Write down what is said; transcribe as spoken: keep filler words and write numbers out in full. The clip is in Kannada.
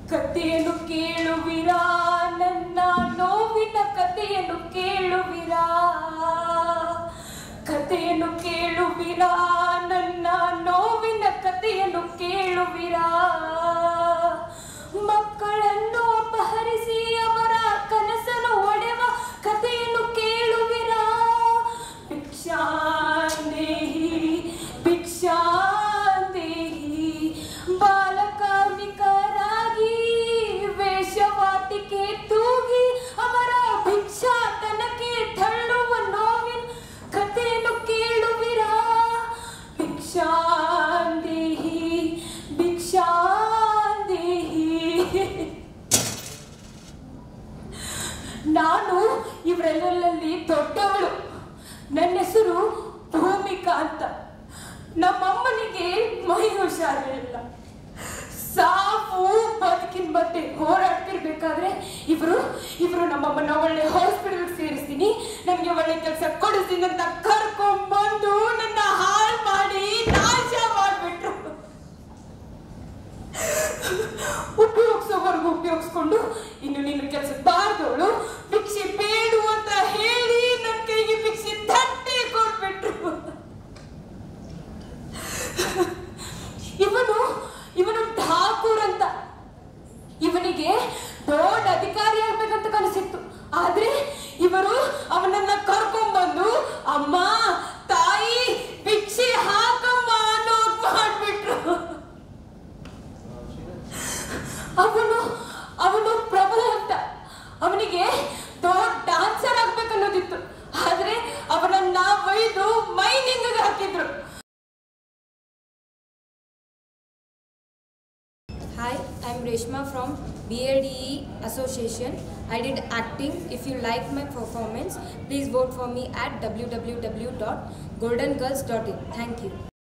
ಕಥೆಯನ್ನು ಕೇಳುವಿರಾ ನನ್ನ ನೋವಿನ ಕಥೆಯನ್ನು ಕೇಳುವಿರಾ ಕಥೆಯನ್ನು ಕೇಳುವಿರಾ ನನ್ನ ನೋವಿನ ಕಥೆಯನ್ನು ಕೇಳುವಿರಾ ಮಕ್ಕಳನ್ನು ಅಪಹರಿಸಿ ಅವರ ಕನಸನ್ನು ಒಡೆವ ಕಥೆಯನ್ನು ಕೇಳುವಿರಾ ಭಿಕ್ಷಾಂದೇಹಿ ಭಿಕ್ಷಾಂದೇಹಿ ಬಾಲಕಾರ್ಮಿಕರಾಗಿ ವೇಷವಾಟಿಕೆ ತೂಗಿ ಅವರ ಭಿಕ್ಷಾಟನಕ್ಕೆ ತಳ್ಳುವ ನೋವಿನ ಕಥೆಯನ್ನು ಕೇಳುವಿರಾ ಭಿಕ್ಷಾಂದೇಹಿ ಭಿಕ್ಷಾಂದೇಹಿ ನಾನು ಇವರೆಲ್ಲರಲ್ಲಿ ದೊಡ್ಡವಳು. ನನ್ನ ಹೆಸರು ಭೂಮಿಕಾ ಅಂತ. ನಮ್ಮಮ್ಮನಿಗೆ ಮೈ ಹುಷಾರಿಲ್ಲ. ಸಾವು ಬದುಕಿನ ಮಧ್ಯೆ ಹೋರಾಡ್ತಿರ್ಬೇಕಾದ್ರೆ ಇವರು ಇವರು ನಮ್ಮಮ್ಮನ ಒಳ್ಳೆ ಹಾಸ್ಪಿಟಲ್ ಸೇರಿಸ್ತೀನಿ, ನನಗೆ ಒಳ್ಳೆ ಕೆಲಸ ಕೊಡಿಸ್ತೀನಿ ಅಂತ ಕರ್ಕೊಂಡ್ ಬಂದು ನನ್ನ ಹಾಳು ಮಾಡಿ ನಾಶ ಮಾಡ್ಬಿಟ್ರು. ಉಪಯೋಗಿಸೋವರೆಗೂ ಉಪಯೋಗಿಸ್ಕೊಂಡು ಇನ್ನು ನಿನ್ನ ಕೆಲಸ ಬಾರ್ದವಳು ಭಿಕ್ಷೆ ಬೇಡು ಅಂತ ಹೇಳಿ ನನ್ನ ಕೈಗೆ ಭಿಕ್ಷೆ ತಟ್ಟೆ ಕೊಟ್ಬಿಟ್ರು. ಇವನು ಇವನು ಠಾಕೂರ್ ಅಂತ. ಇವನಿಗೆ ದೊಡ್ಡ ಅಧಿಕಾರಿ ಆಗ್ಬೇಕಂತ ಕನಸಿತ್ತು. ಆದ್ರೆ ಇವರು ಅವನನ್ನ ಕರ್ಕೊಂಡ್ಬಂದು ಅಮ್ಮ ತಾಯಿ ಭಿಕ್ಷೆ ಹಾಕಮ್ಮ ಅನ್ನೋದು ಮಾಡ್ಬಿಟ್ರು. ಅವನು ಅವನು ಪ್ರಬಲ ಅಂತ. ಅವನಿಗೆ ದೊಡ್ಡ ಡಾನ್ಸರ್ ಆಗ್ಬೇಕನ್ನೋದಿತ್ತು. ಆದ್ರೆ ಅವನನ್ನ ಒಯ್ದು ಮೈನಿಂಗ್ ಹಾಕಿದ್ರು. Hi, I'm RESHMA from B L D E A Association. I did acting. If you like my performance, please vote for me at w w w dot golden girls dot in. Thank you.